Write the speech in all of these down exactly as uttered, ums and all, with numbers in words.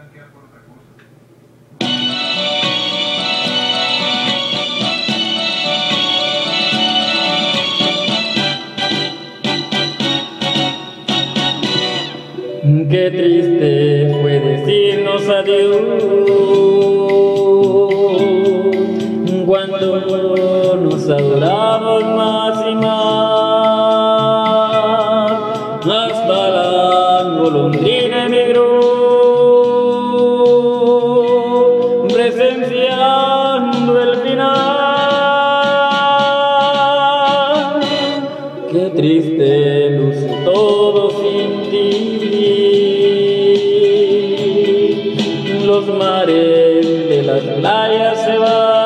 Qué triste fue decirnos adiós cuando nos adoramos más y más, hasta la golondrina emigró, presenciando el final. Qué triste luce todo sin ti. Los mares de las playas se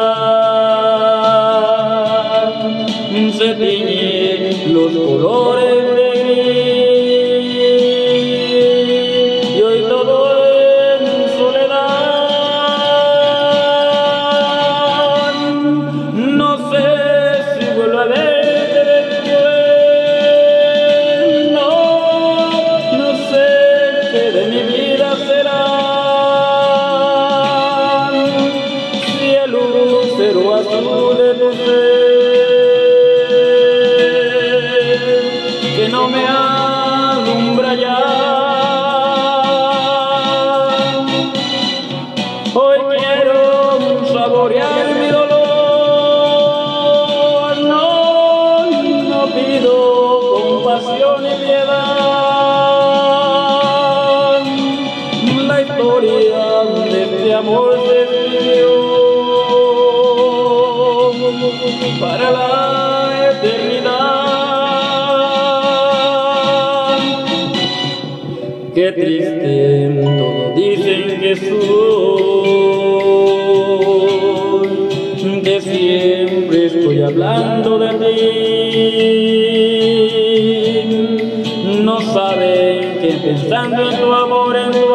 van, se tiñen los colores de gris, y hoy todo en soledad. No sé si vuelvo a verte después, no, no sé qué de mi vida será. Lucero azul de tu ser, que no me alumbra ya. Hoy quiero saborear mi dolor, no, no pido compasión y piedad. La historia de este amor se escribió para la eternidad. Qué triste todo dicen que soy, que siempre estoy hablando de ti. No saben que pensando en tu amor, en tu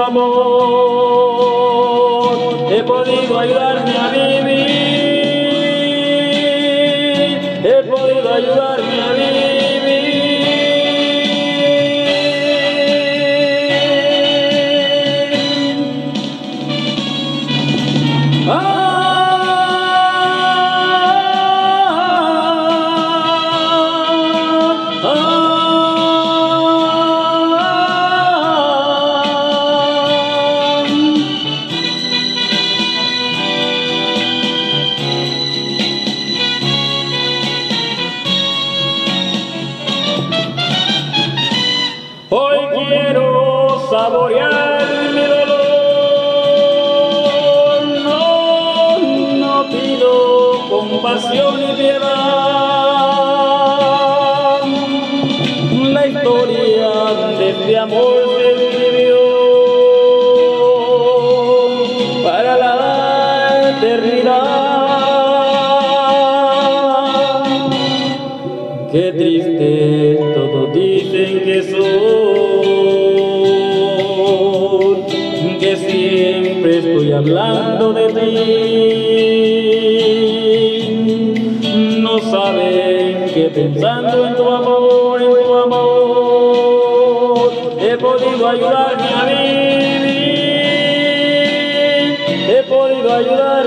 amor, he podido ayudarme a vivir. He podido ayudarme a vivir. ¡Ah! ¡Ah! Hoy quiero saborear mi dolor, no, no pido compasión y piedad. La historia de este amor se escribió para la eternidad. Qué triste todos dicen que soy, que siempre estoy hablando de ti. No saben que pensando en tu amor, en tu amor, he podido ayudarme a vivir, he podido ayudar